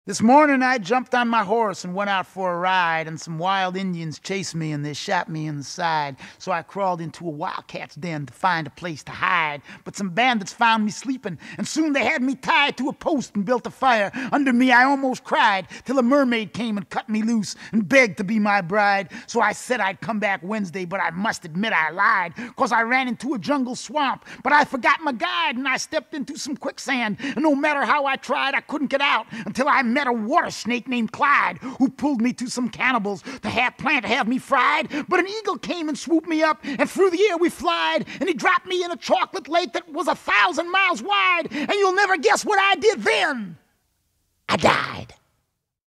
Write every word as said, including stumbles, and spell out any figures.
This morning I jumped on my horse and went out for a ride, and some wild Indians chased me and they shot me in the side. So I crawled into a wildcat's den to find a place to hide. But some bandits found me sleeping, and soon they had me tied to a post and built a fire. Under me I almost cried, till a mermaid came and cut me loose and begged to be my bride. So I said I'd come back Wednesday, but I must admit I lied, 'cause I ran into a jungle swamp, but I forgot my guide and I stepped into some quicksand. And no matter how I tried, I couldn't get out until I met a water snake named Clyde, who pulled me to some cannibals to have planned to have me fried. But an eagle came and swooped me up, and through the air we flied, and he dropped me in a chocolate lake that was a thousand miles wide. And you'll never guess what I did then. I died.